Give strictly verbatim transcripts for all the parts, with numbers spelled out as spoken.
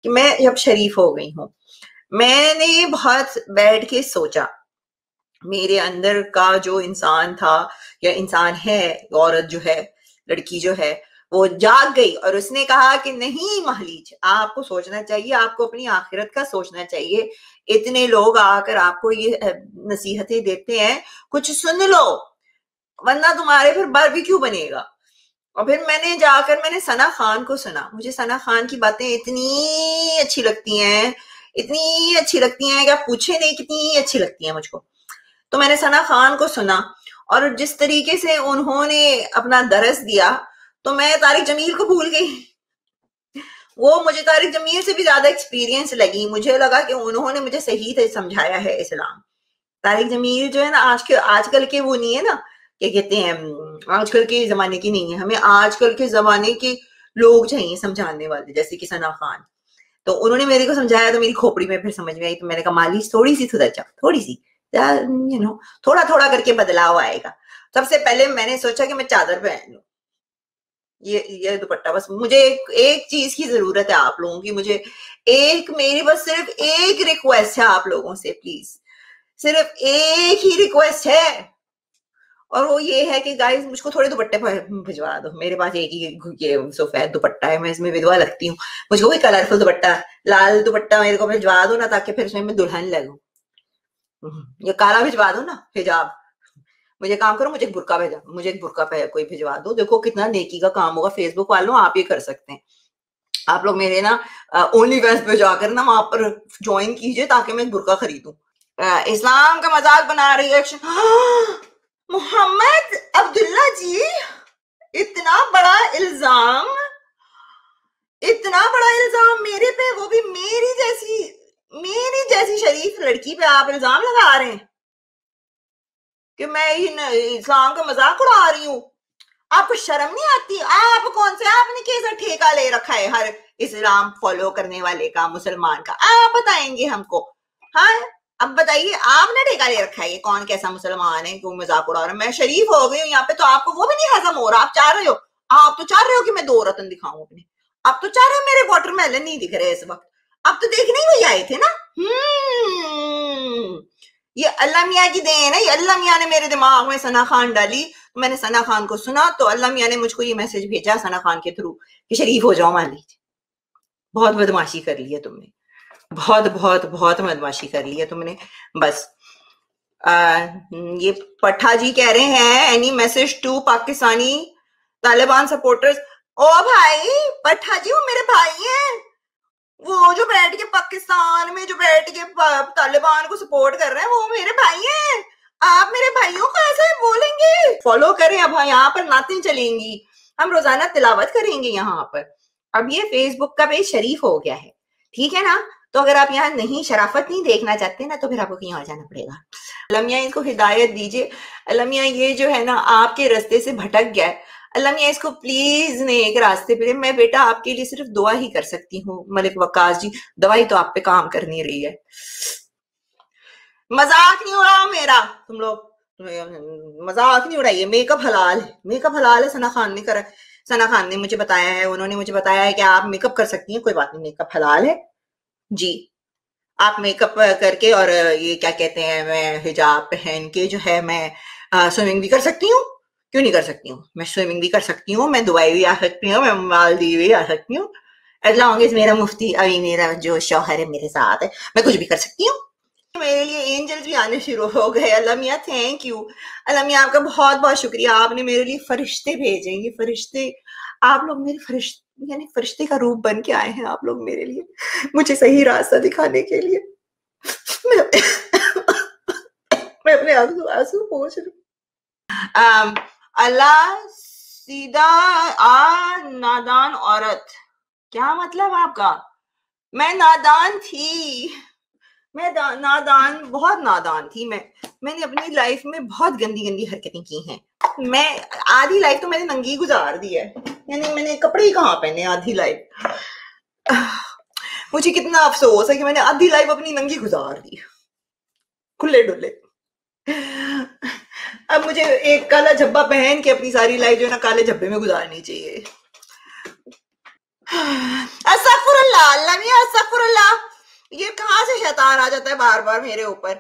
कि मैं जब शरीफ हो गई हूँ, मैंने बहुत बैठ के सोचा, मेरे अंदर का जो इंसान था या इंसान है, औरत जो है, लड़की जो है, वो जाग गई और उसने कहा कि नहीं महलीज, आपको सोचना चाहिए, आपको अपनी आखिरत का सोचना चाहिए। इतने लोग आकर आपको ये नसीहतें देते हैं, कुछ सुन लो, वरना तुम्हारे फिर बारबेक्यू बनेगा। और फिर मैंने जाकर मैंने सना खान को सुना। मुझे सना खान की बातें इतनी अच्छी लगती हैं, इतनी अच्छी लगती हैं कि आप पूछे नहीं कितनी अच्छी लगती हैं मुझको। तो मैंने सना खान को सुना और जिस तरीके से उन्होंने अपना दरस दिया, तो मैं तारिक जमील को भूल गई। वो मुझे तारिक जमील से भी ज्यादा एक्सपीरियंस लगी। मुझे लगा कि उन्होंने मुझे सही से समझाया है इस्लाम। तारिक जमील जो है ना, आज के आजकल के वो नहीं है ना, क्या कहते हैं, आजकल के जमाने की नहीं है। हमें आजकल के जमाने के लोग चाहिए समझाने वाले, जैसे कि सना खान। तो उन्होंने मेरे को समझाया तो मेरी खोपड़ी में फिर समझ में आई। तो मैंने कहा मालिश थोड़ी सी सुधर जाओ, थोड़ी सी, यू नो, थोड़ा थोड़ा करके बदलाव आएगा। सबसे पहले मैंने सोचा कि मैं चादर पहन लूं, ये ये दुपट्टा। बस मुझे एक, एक चीज की जरूरत है आप लोगों की। मुझे एक, मेरी बस सिर्फ एक रिक्वेस्ट है आप लोगों से, प्लीज, सिर्फ एक ही रिक्वेस्ट है, और वो ये है कि गाइस मुझको थोड़े दुपट्टे भिजवा दो। मेरे पास एक ही ये सफेद दुपट्टा है, मैं इसमें विधवा लगती हूँ। मुझको कोई कलरफुल दुपट्टा, लाल दुपट्टा मेरे को भिजवा दो ना, ताकि फिर उसमें मैं दुल्हन लगूं। ये काला भिजवा दो ना हिजाब। मुझे काम करो, मुझे एक बुरका भेजा, मुझे एक बुरका कोई भिजवा दो। देखो कितना नेकी का काम होगा। फेसबुक वालों, आप ये कर सकते हैं, आप लोग मेरे ना ओनली फैंस पे जाकर ना वहां पर ज्वाइन कीजिए, ताकि मैं एक बुरका खरीदूं। इस्लाम का मजाक बना रही है मोहम्मद अब्दुल्ला जी, इतना बड़ा इल्जाम, इतना बड़ा इल्जाम मेरे पे, वो भी मेरी जैसी, मेरी जैसी शरीफ लड़की पे आप इल्जाम लगा रहे हैं कि मैं इस्लाम का मजाक उड़ा रही हूँ। आपको शर्म नहीं आती? आप कौन से, आपने कैसा ठेका ले रखा है हर इस्लाम फॉलो करने वाले का, मुसलमान का? आप बताएंगे हमको? हाँ, अब बताइए, आपने ठेका ले रखा है ये कौन कैसा मुसलमान है, क्यों मजाक उड़ा रहा है? मैं शरीफ हो गई हूँ यहाँ पे, तो आपको वो भी नहीं हजम हो रहा? आप चाह रहे हो, आप तो चाह रहे हो कि मैं दो रतन दिखाऊं अपने, आप तो चाह रहे हो मेरे वाटरमेलन नहीं दिख रहे इस वक्त, आप तो देखने ही वही आए थे ना। हम्म, ये अल्लाह मियाँ की देन है, ये अल्लाह मियाँ ने मेरे दिमाग में सना खान डाली। मैंने सना खान को सुना तो अल्लाह मियाँ ने मुझको ये मैसेज भेजा सना खान के थ्रू कि शरीफ हो जाओ मान लीजिए। बहुत बदमाशी कर ली है तुमने, बहुत बहुत बहुत बदमाशी कर ली है तुमने। बस आ, ये पठा जी कह रहे हैं, any message to Pakistani Taliban supporters. ओ भाई पठा जी, वो मेरे भाई हैं, वो जो बैठ के पाकिस्तान में जो बैठ के तालिबान को सपोर्ट कर रहे हैं, वो मेरे भाई हैं। आप मेरे भाइयों को ऐसे बोलेंगे? फॉलो करें, अब यहाँ पर नातें चलेंगी, हम रोजाना तिलावत करेंगे यहाँ पर। अब ये फेसबुक का पेज शरीफ हो गया है, ठीक है ना? तो अगर आप यहाँ नहीं, शराफत नहीं देखना चाहते ना, तो फिर आपको कहीं और जाना पड़ेगा। अल्लाह मियाँ इसको हिदायत दीजिए। अल्लाह मियाँ ये जो है ना आपके रास्ते से भटक गया है, अल्लाह मियाँ इसको प्लीज ने एक रास्ते पे। मैं बेटा आपके लिए सिर्फ दुआ ही कर सकती हूँ मलिक वकास जी, दवाई तो आप पे काम कर नहीं रही है। मजाक नहीं उड़ाओ मेरा, तुम लोग मजाक नहीं उड़ाइए। मेकअप हलाल है, मेकअप हलाल है, सना खान ने करा, सना खान ने मुझे बताया है, उन्होंने मुझे बताया है कि आप मेकअप कर सकती हैं, कोई बात नहीं, मेकअप हलाल है जी। आप मेकअप करके और ये क्या कहते हैं, मैं हिजाब पहन के जो है मैं स्विमिंग भी कर सकती हूँ। क्यों नहीं कर सकती हूँ? मैं स्विमिंग भी कर सकती हूँ, मैं दुबई भी आ सकती हूँ, मैं मालदीव भी आ सकती हूँ, एज लॉन्ग एज मेरा मुफ्ती अभी मेरा जो शौहर है मेरे साथ है, मैं कुछ भी कर सकती हूँ। मेरे लिए एंजल्स भी आने शुरू हो गए। अल्लाह मियाँ थैंक यू, अल्लाह मियाँ आपका बहुत बहुत शुक्रिया, आपने मेरे लिए फरिश्ते भेजे। ये फरिश्ते, आप लोग मेरे फरिश्ते, यानी फरिश्ते का रूप बन के आए हैं आप लोग मेरे लिए, मुझे सही रास्ता दिखाने के लिए। मैं, मैं अपने आंसू आंसू पोंछ रही हूँ। अल्लाह सीधा आ नादान औरत, क्या मतलब आपका? मैं नादान थी, मैं नादान, बहुत नादान थी मैं। मैंने अपनी लाइफ में बहुत गंदी गंदी हरकतें की हैं। मैं आधी लाइफ तो मैंने नंगी गुजार दी है, यानी मैंने कपड़े ही कहाँ पहने आधी लाइफ। मुझे कितना अफसोस है कि मैंने आधी लाइफ अपनी नंगी गुजार दी, खुले डुले। अब मुझे एक काला झब्बा पहन के अपनी सारी लाइफ जो है ना काले झब्बे में गुजारनी चाहिए। अस्तगफुरुल्लाह। अस्तगफुरुल्लाह, अल्लाह मियां अस्तगफुरुल्लाह। ये कहाँ से शैतान आ जाता है बार बार मेरे ऊपर।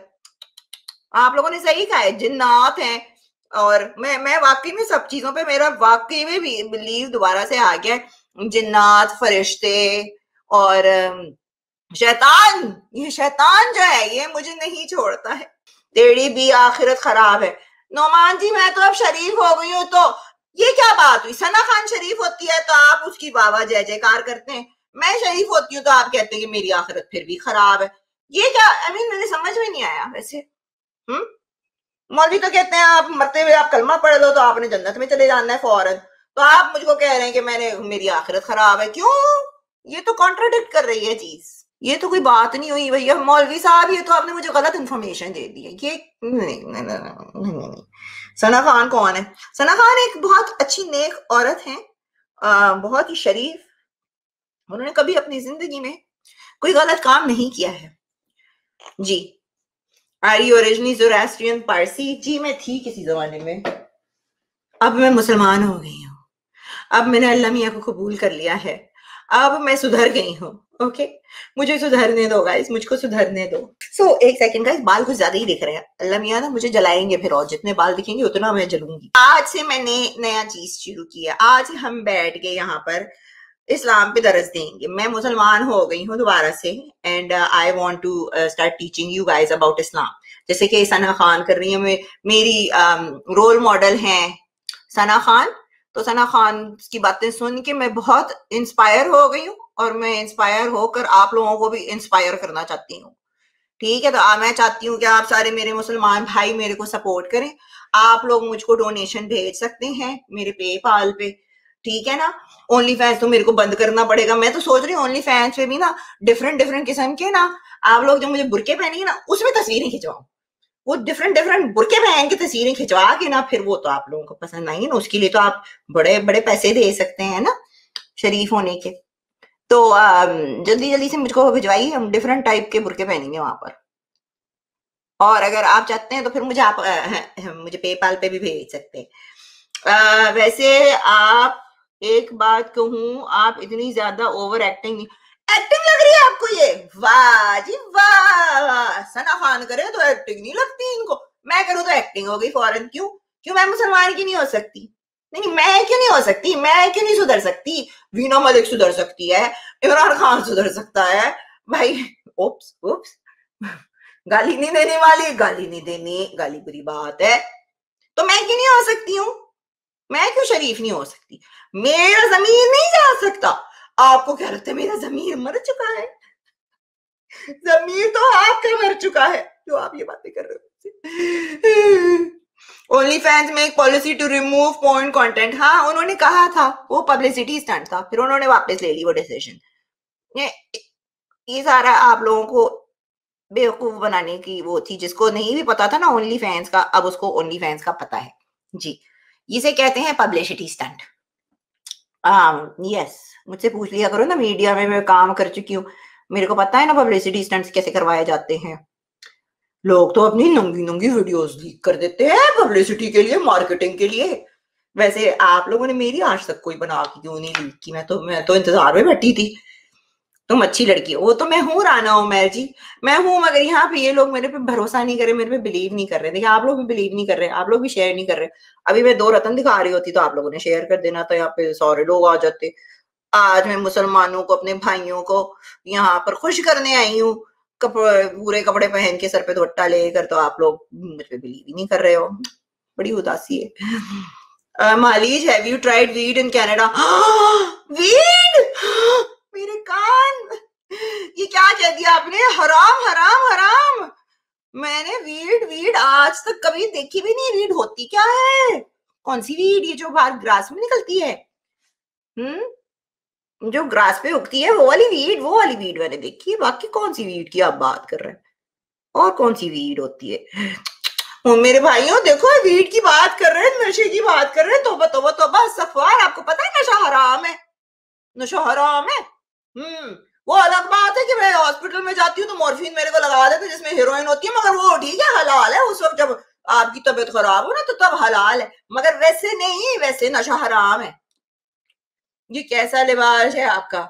आप लोगों ने सही कहा है, जिन्नात हैं। और मैं मैं वाकई में सब चीजों पे मेरा वाकई में भी बिलीव दोबारा से आ गया है। जिन्नात, फरिश्ते और अम, शैतान, ये शैतान जो है ये मुझे नहीं छोड़ता है। तेरी भी आखिरत खराब है। नोमान जी मैं तो अब शरीफ हो गई हूँ, तो ये क्या बात हुई? सना खान शरीफ होती है तो आप उसकी वाह जय जयकार करते हैं, मैं शरीफ होती हूँ तो आप कहते हैं कि मेरी आखिरत फिर भी खराब है। ये क्या, आई मीन मेरे समझ में नहीं आया वैसे। हम्म मौलवी तो कहते हैं आप मरते हुए आप कलमा पढ़ लो तो आपने जन्नत में चले जाना है फौरन, तो आप मुझको कह रहे हैं कि मैंने मेरी आखिरत खराब है। क्यों? ये तो कॉन्ट्राडिक्ट कर रही है चीज। ये तो कोई बात नहीं हुई भैया मौलवी साहब, ये तो आपने मुझे गलत इंफॉर्मेशन दे दी है। ये नहीं नहीं नहीं नहीं, नहीं, नहीं। सना खान कौन है? सना खान एक बहुत अच्छी नेक औरत है, आ, बहुत ही शरीफ। उन्होंने कभी अपनी जिंदगी में कोई गलत काम नहीं किया है जी। Are you originally Zoroastrian Parsi? जी मैं थी किसी जमाने में, अब मैं मुसलमान हो गई हूँ। अब मैंने अल्लाह मियाँ को कबूल कर लिया है, अब मैं सुधर गई हूँ। ओके, मुझे सुधरने दो गाइस, मुझको सुधरने दो। सो so, एक सेकंड गाइस, बाल कुछ ज्यादा ही दिख रहे हैं। अल्लाह मियाँ ना मुझे जलाएंगे फिर, और जितने बाल दिखेंगे उतना मैं जलूंगी। आज से मैंने नया चीज शुरू किया। आज हम बैठ के यहाँ पर इस्लाम पे दरस देंगे। मैं मुसलमान हो गई हूँ दोबारा से, and I want to start teaching you guys about Islam. जैसे कि सना खान कर रही है, मे, मेरी रोल um, मॉडल हैं सना खान। तो सना खान की बातें सुन के मैं बहुत इंस्पायर हो गई हूँ, और मैं इंस्पायर होकर आप लोगों को भी इंस्पायर करना चाहती हूँ। ठीक है, तो आ, मैं चाहती हूँ कि आप सारे मेरे मुसलमान भाई मेरे को सपोर्ट करें। आप लोग मुझको डोनेशन भेज सकते हैं मेरे पेपाल पे, ठीक है ना। ओनली फैंस तो मेरे को बंद करना पड़ेगा। मैं तो सोच रही हूँ ओनली फैंस पे भी ना डिफरेंट डिफरेंट किस्म के ना आप लोग जो मुझे बुरके पहनेंगे ना उसमें तस्वीरें खिंचवाऊं। वो डिफरेंट डिफरेंट बुरके पहन के तस्वीरें खिंचवा के ना, फिर वो तो आप लोगों को पसंद आएंगे ना। उसके लिए तो आप बड़े बड़े पैसे दे सकते हैं ना शरीफ होने के। तो जल्दी जल्दी से मुझको भिजवाइए, हम डिफरेंट टाइप के बुरके पहनेंगे वहां पर। और अगर आप चाहते हैं तो फिर मुझे आप आ, मुझे पेपाल पे भी भेज सकते हैं। वैसे आप एक बात कहूं, आप इतनी ज्यादा ओवर एक्टिंग एक्टिंग लग रही है आपको ये? वाह जी वाह, सना खान करे तो एक्टिंग नहीं लगती इनको, मैं करूँ तो एक्टिंग हो गई फौरन। क्यों क्यों मैं मुसलमान की नहीं हो सकती? नहीं नहीं मैं क्यों नहीं हो सकती? मैं क्यों नहीं सुधर सकती? वीना मलिक सुधर सकती है, इमरान खान सुधर सकता है भाई। ओप्स ओप्स, गाली नहीं देने वाली, गाली नहीं देनी, गाली बुरी बात है। तो मैं क्यों नहीं हो सकती हूँ? मैं क्यों शरीफ नहीं हो सकती? मेरा जमीर नहीं जा सकता? आपको क्या लगता है मेरा जमीर मर चुका है? जमीर तो आपका मर चुका है जो आप ये बातें कर रहे हो। ओनली फैंस में एक policy to remove point content, हाँ उन्होंने कहा था, वो पब्लिसिटी स्टंट था, फिर उन्होंने वापस ले ली वो डिसीजन। ये ये सारा आप लोगों को बेवकूफ बनाने की वो थी। जिसको नहीं भी पता था ना ओनली फैंस का, अब उसको ओनली फैंस का पता है जी। इसे कहते हैं पब्लिसिटी स्टंट। यस, मुझसे पूछ लिया करो ना, मीडिया में मैं काम कर चुकी हूँ, मेरे को पता है ना पब्लिसिटी स्टंट्स कैसे करवाए जाते हैं। लोग तो अपनी नंगी नंगी वीडियोस लीक कर देते हैं पब्लिसिटी के लिए, मार्केटिंग के लिए। वैसे आप लोगों ने मेरी आज तक कोई बना के क्यों नहीं लीक की? मैं तो मैं तो इंतजार में बैठी थी। तुम अच्छी लड़की हो, वो तो मैं हूँ राना उमर जी, मैं हूँ, मगर यहाँ पे ये लोग मेरे पे भरोसा नहीं कर रहे, मेरे पे बिलीव नहीं कर रहे। देखिए आप लोग भी बिलीव नहीं कर रहे, आप लोग भी शेयर नहीं कर रहे। अभी मैं दो रतन दिखा रही होती तो आप लोगों ने शेयर कर देना था, यहाँ पे सारे लोग आ जाते। आज मैं मुसलमानों को, अपने भाइयों को यहाँ पर खुश करने आई हूँ, कपड़े पूरे कपड़े पहन के, सर पे दुपट्टा लेकर, तो आप लोग मुझ पे बिलीव ही नहीं कर रहे हो। बड़ी उदासी है। मालिज, have you tried weed in Canada? Weed, मेरे कान, ये क्या कह दिया आपने? हराम हराम हराम। मैंने वीड वीड आज तक कभी देखी भी नहीं। वीड होती क्या है? कौन सी वीड? ये जो बाहर ग्रास में निकलती है, हम्म जो ग्रास पे उगती है, वो वाली वीड? वो वाली वीड मैंने देखी है, बाकी कौन सी वीड की आप बात कर रहे हैं? और कौन सी वीड होती है? ओ मेरे भाइयों देखो, वीड की बात कर रहे हैं, नशे की बात कर रहे हैं। तोबा तोबा तोबा सफवार, आपको पता है नशा हराम है, नशा हराम है। हम्म वो अलग बात है कि मैं हॉस्पिटल में जाती हूँ तो मॉर्फिन मेरे को लगा देते जिसमें हीरोइन होती है, मगर वो ठीक है, हलाल है। उस वक्त जब आपकी तबीयत खराब हो ना तो तब हलाल है, मगर वैसे नहीं, वैसे नशा हराम है। ये कैसा लिबास है आपका?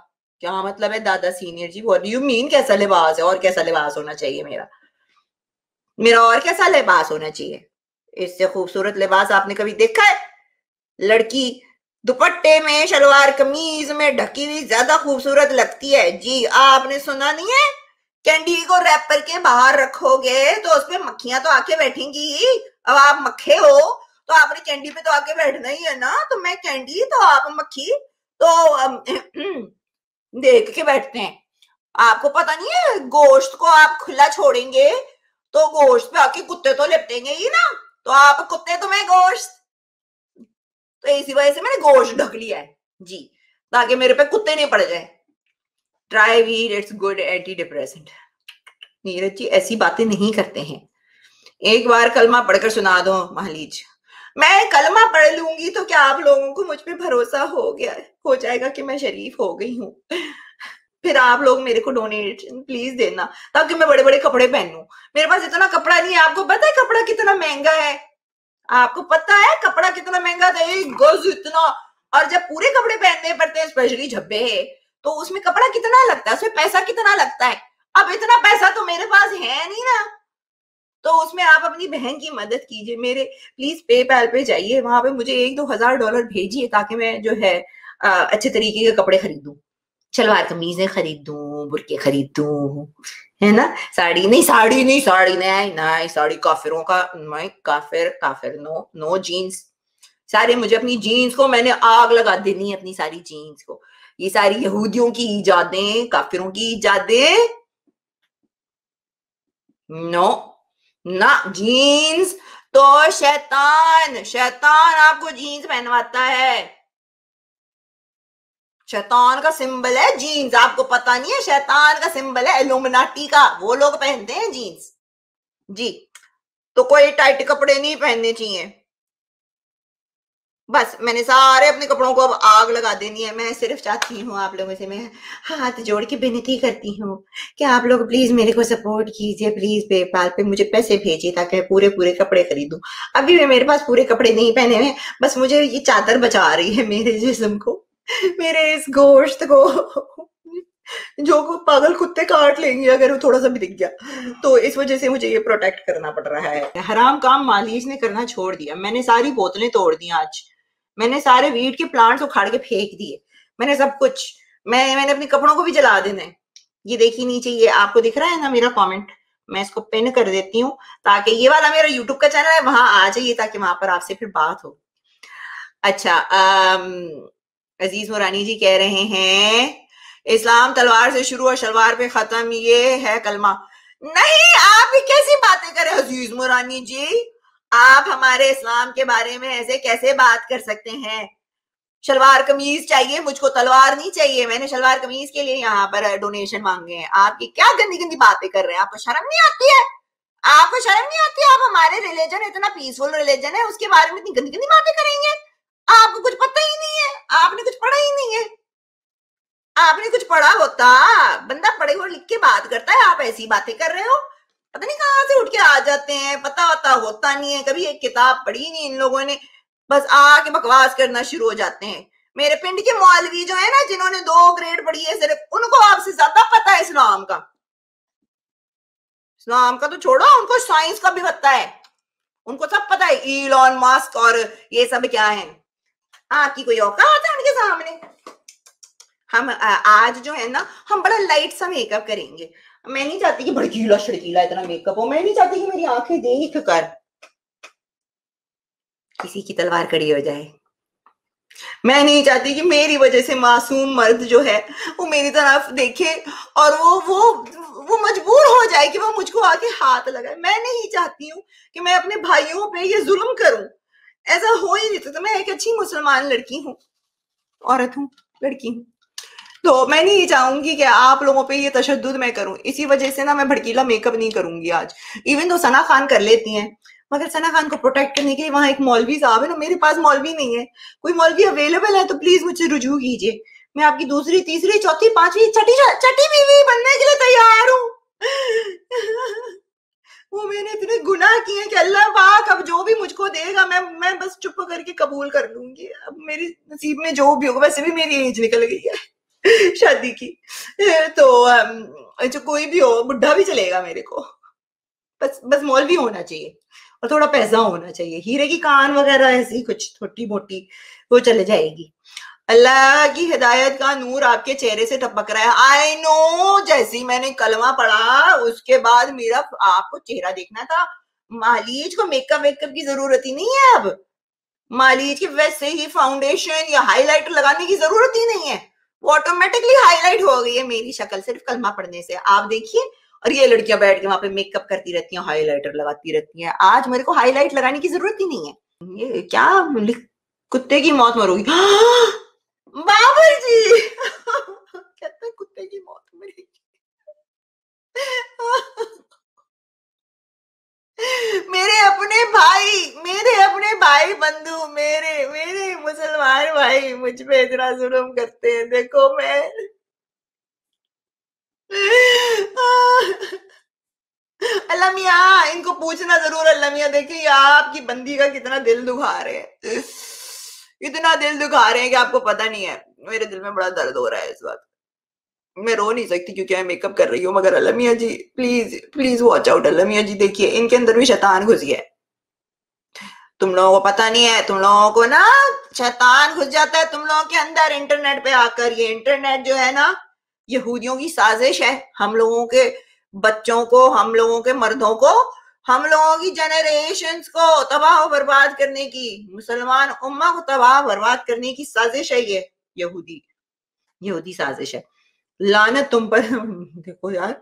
क्या मतलब है दादा senior ji? What do you mean? कैसा लिबास है? और कैसा लिबास होना चाहिए मेरा? मेरा और कैसा लिबास होना चाहिए? इससे खूबसूरत लिबास आपने कभी देखा है? लड़की दुपट्टे में, शलवार कमीज में ढकी हुई ज्यादा खूबसूरत लगती है जी। आपने सुना नहीं है? कैंडी को रैप करके बाहर रखोगे तो उसपे मक्खियां तो आके बैठेंगी। अब आप मक्खे हो तो आपने कैंडी पे तो आके बैठना ही है ना। तो मैं कैंडी तो आप मक्खी, तो देख के बैठते हैं। आपको पता नहीं है, गोश्त को आप खुला छोड़ेंगे तो गोश्त पे आके कुत्ते तो लिपटेंगे ही ना। तो आप कुत्ते तो मैं गोश्त, तो इसी वजह से मैंने गोश्त ढक लिया है जी, ताकि मेरे पे कुत्ते नहीं पड़ जाए। Try weed, it's good antidepressant. Neeraj ji ऐसी बातें नहीं करते हैं। एक बार कलमा पढ़कर सुना दो महालीज। मैं कलमा पढ़ लूंगी तो क्या आप लोगों को मुझ पे भरोसा हो गया हो जाएगा कि मैं शरीफ हो गई हूँ? फिर आप लोग मेरे को डोनेशन प्लीज देना ताकि मैं बड़े बड़े कपड़े पहनूं। मेरे पास इतना कपड़ा नहीं है। आपको पता है कपड़ा कितना महंगा है? आपको पता है कपड़ा कितना महंगा था? एक गज इतना। और जब पूरे कपड़े पहनने पड़ते हैं, स्पेशली झब्बे, तो उसमें कपड़ा कितना लगता है, उसमें पैसा कितना लगता है। अब इतना पैसा तो मेरे पास है नहीं ना, तो उसमें आप अपनी बहन की मदद कीजिए। मेरे प्लीज पेपैल पे जाइए, वहां पे मुझे एक दो हजार डॉलर भेजिए ताकि मैं जो है आ, अच्छे तरीके के कपड़े खरीदूं, सलवार कमीजें खरीदूं, बुरके खरीदूं, है ना। साड़ी नहीं, साड़ी नहीं, साड़ी नहीं, नहीं साड़ी काफिरों का, मैं काफिर काफिर नो नो। जीन्स सारे, मुझे अपनी जीन्स को मैंने आग लगा देनी है, अपनी सारी जीन्स को। ये सारी यहूदियों की इजादें, काफिरों की इजादें, नो ना। जीन्स तो शैतान शैतान आपको जीन्स पहनवाता है। शैतान का सिंबल है जीन्स, आपको पता नहीं है? शैतान का सिंबल है इल्यूमिनाटी का, वो लोग पहनते हैं जीन्स जी। तो कोई टाइट कपड़े नहीं पहनने चाहिए। बस मैंने सारे अपने कपड़ों को अब आग लगा देनी है। मैं सिर्फ चाहती हूँ आप लोगों से, मैं हाथ जोड़ के विनती करती हूँ कि आप लोग प्लीज मेरे को सपोर्ट कीजिए। प्लीज पेपाल पे मुझे पैसे भेजिए ताकि मैं पूरे पूरे कपड़े खरीदूं। अभी भी मेरे पास पूरे कपड़े नहीं पहने हुए, बस मुझे ये चादर बचा रही है मेरे जिस्म को, मेरे इस गोश्त को, जो को पागल कुत्ते काट लेंगे अगर वो थोड़ा सा भी दिख गया। तो इस वजह से मुझे ये प्रोटेक्ट करना पड़ रहा है। हराम काम मालिश ने करना छोड़ दिया। मैंने सारी बोतलें तोड़ दी आज, मैंने सारे वीट के प्लांट्स उखाड़ के फेंक दिए, मैंने सब कुछ। मैं मैंने अपने कपड़ों को भी जला देना है। ये देखिए नीचे, ये आपको दिख रहा है ना मेरा कमेंट, मैं इसको पिन कर देती हूँ ताकि ये वाला मेरा यूट्यूब का चैनल है वहां आ जाइए, ताकि वहां पर आपसे फिर बात हो। अच्छा, अजीज मुरानी जी कह रहे हैं इस्लाम तलवार से शुरू और शलवार पे खत्म, ये है कलमा। नहीं, आप भी कैसी बातें करें अजीज मुरानी जी? आप हमारे इस्लाम के बारे में ऐसे कैसे बात कर सकते हैं? शलवार कमीज चाहिए मुझको, तलवार नहीं चाहिए। मैंने शलवार कमीज के लिए यहाँ पर डोनेशन मांगे हैं। आप ये क्या गंदी गंदी बातें कर रहे हैं? आपको शर्म नहीं आती है? आपको शर्म नहीं आती? आप हमारे रिलीजन, इतना पीसफुल रिलीजन है, उसके बारे में इतनी गंदी गंदी बातें करेंगे? आपको कुछ पता ही नहीं है, आपने कुछ पढ़ा ही नहीं है। आपने कुछ पढ़ा होता, बंदा पढ़े हुए लिख के बात करता है, आप ऐसी बातें कर रहे हो। पता नहीं कहाँ से उठ के आ जाते हैं, पता वता होता नहीं है, कभी एक किताब पढ़ी नहीं इन लोगों ने, बस आके बकवास करना शुरू हो जाते हैं। मेरे पिंड के मौलवी जो है ना, जिन्होंने दो ग्रेड पढ़ी है सिर्फ, उनको आपसे ज्यादा पता है इस्लाम का। इस्लाम का तो छोड़ो, उनको साइंस का भी पता है, उनको सब पता है, इलॉन मस्क और ये सब क्या है। आपकी कोई औकात है उनके सामने? हम आज जो है ना, हम बड़ा लाइट सा मेकअप करेंगे। मैं नहीं चाहती कि भड़कीला शड़कीला इतना मेकअप हो। मैं नहीं चाहती कि मेरी आंखें देख कर किसी की तलवार कड़ी हो जाए। मैं नहीं चाहती कि मेरी वजह से मासूम मर्द जो है वो मेरी तरफ देखे और वो वो वो मजबूर हो जाए कि वो मुझको आके हाथ लगाए। मैं नहीं चाहती हूँ कि मैं अपने भाइयों पे ये जुल्म करूं। ऐसा हो ही नहीं सकता। मैं एक अच्छी मुसलमान लड़की हूँ, औरत हूँ, लड़की हूँ, तो मैं नहीं चाहूंगी कि आप लोगों पे ये तशद्दुद मैं करूं। इसी वजह से ना मैं भड़कीला मेकअप नहीं करूंगी आज। इवन तो सना खान कर लेती हैं, मगर सना खान को प्रोटेक्ट करने के लिए वहां एक मौलवी साहब है ना, मेरे पास मौलवी नहीं है। कोई मौलवी अवेलेबल है तो प्लीज मुझसे रुजू कीजिए। मैं आपकी दूसरी, तीसरी, चौथी, पांचवी, छठी छठी बीवी बनने के लिए तैयार हूँ। वो मैंने इतने गुनाह किए हैं कि अल्लाह पाक अब जो भी मुझको देगा मैं मैं बस चुप करके कबूल कर लूंगी। अब मेरी नसीब में जो भी होगा, वैसे भी मेरी एज निकल गई है। शादी की। तो अम, जो कोई भी हो, बुढ़ा भी चलेगा मेरे को, बस बस मौलवी होना चाहिए और थोड़ा पैसा होना चाहिए, हीरे की कान वगैरह ऐसी कुछ छोटी मोटी वो चले जाएगी। अल्लाह की हिदायत का नूर आपके चेहरे से टपक रहा है। आई नो, जैसे ही मैंने कलमा पढ़ा उसके बाद मेरा आपको चेहरा देखना था। मालीज को मेकअप वेकअप की जरूरत ही नहीं है अब। मालीज की वैसे ही फाउंडेशन या हाईलाइटर लगाने की जरूरत ही नहीं है, वो ऑटोमेटिकली हाईलाइट हो गई है मेरी शक्ल सिर्फ कलमा पढ़ने से। आप देखिए, और ये लड़कियां बैठ के वहां पे मेकअप करती रहती हैं, हाईलाइटर लगाती रहती हैं। आज मेरे को हाईलाइट लगाने की जरूरत ही नहीं है। ये क्या, कुत्ते की मौत मरोगी। बाबर जी कहते कुत्ते की मौत मरेगी। मेरे अपने भाई, मेरे अपने भाई बंधु, मेरे मेरे मुसलमान भाई मुझ पे इतना जुल्म करते हैं। देखो मैं अल्लाह मियाँ, इनको पूछना जरूर अल्लाह मियाँ, देखिए आपकी बंदी का कितना दिल दुखा रहे हैं, इतना दिल दुखा रहे हैं कि आपको पता नहीं है। मेरे दिल में बड़ा दर्द हो रहा है इस वक्त। मैं रो नहीं सकती क्योंकि मैं मेकअप कर रही हूँ, मगर अल्लाह मियाँ ji please please watch out. Allah मियाँ जी देखिए, इनके अंदर भी शैतान घुस गया है। तुम लोगों को पता नहीं है, तुम लोगों को ना शैतान घुस जाता है तुम लोगों के अंदर इंटरनेट पे आकर। ये इंटरनेट जो है ना, यहूदियों की साजिश है, हम लोगों के बच्चों को, हम लोगों के मर्दों को, हम लोगों की जनरेशंस को तबाह बर्बाद करने की, मुसलमान उम्मा को तबाह बर्बाद करने की साजिश है ये यहूदी यहूदी साजिश है। लानत तुम पर। देखो यार,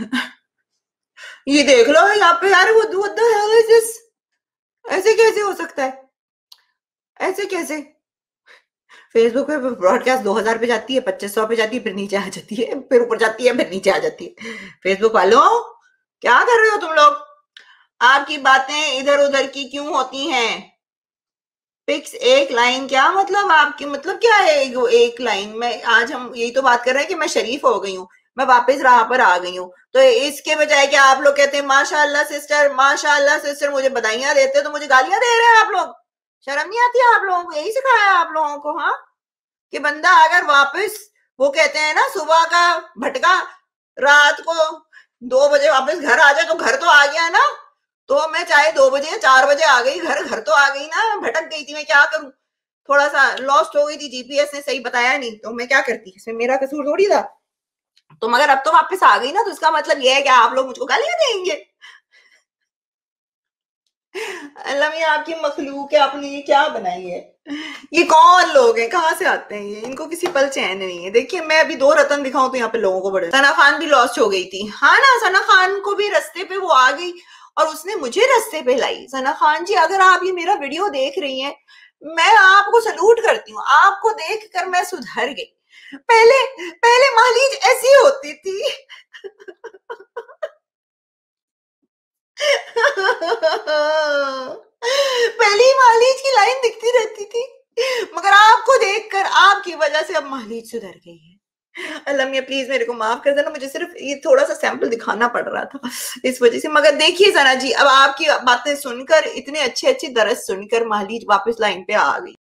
ये देख लो यहाँ पे यार, वो what the hell is this? ऐसे कैसे हो सकता है, ऐसे कैसे? फेसबुक पे ब्रॉडकास्ट दो हजार पे जाती है, पच्चीस सौ पे जाती है, फिर नीचे आ जाती है, फिर ऊपर जाती है, फिर नीचे आ जाती है। फेसबुक वालों, क्या कर रहे हो तुम लोग? आपकी बातें इधर उधर की क्यों होती हैं? फिक्स एक लाइन, क्या मतलब आपकी, मतलब क्या है एक लाइन में? आज हम यही तो बात कर रहे हैं कि मैं शरीफ हो गई हूँ, मैं वापस राह पर आ गई हूँ, तो इसके बजाय कि आप लोग कहते हैं माशाल्लाह सिस्टर, माशाल्लाह सिस्टर, मुझे बधाइयां देते, तो मुझे गालियां दे रहे हैं आप लोग। शर्म नहीं आती आप लोगों को? यही सिखाया है आप लोगों को, हाँ, कि बंदा अगर वापस, वो कहते हैं ना सुबह का भटका रात को दो बजे वापस घर आ जाए तो घर तो आ गया ना। तो मैं चाहे दो बजे या चार बजे आ गई घर, घर तो आ गई ना। भटक गई थी, मैं क्या करूं, थोड़ा सा लॉस्ट हो गई थी, जीपीएस ने सही बताया नहीं, तो मैं क्या करती, इसमें मेरा कसूर थोड़ी था। तो मगर अब तो वापस आ गई ना, तो इसका मतलब ये है कि आप लोग मुझको गालियां देंगे। अल्लाह मियां आपकी मखलूक है, आपने ये क्या बनाई है? ये कौन लोग हैं, कहाँ से आते हैं ये? इनको किसी पल चैन नहीं है। देखिए, मैं अभी दो रतन दिखाऊं तो यहाँ पे लोगों को बड़े। सना खान भी लॉस्ट हो गई थी, हाँ ना, सना खान को भी रास्ते पे वो आ गई और उसने मुझे रास्ते पे लाई। सना खान जी, अगर आप ये मेरा वीडियो देख रही हैं, मैं आपको सलूट करती हूँ, आपको देख कर मैं सुधर गई। पहले पहले मालीज ऐसी होती थी। पहली मालीज की लाइन दिखती रहती थी, मगर आपको देखकर, आपकी वजह से अब मालीज सुधर गई है। अल्लाह मियां प्लीज मेरे को माफ कर देना, मुझे सिर्फ ये थोड़ा सा सैंपल दिखाना पड़ रहा था इस वजह से। मगर देखिए सना जी, अब आपकी बातें सुनकर, इतने अच्छे अच्छे दरस सुनकर मालीज वापस लाइन पे आ गई।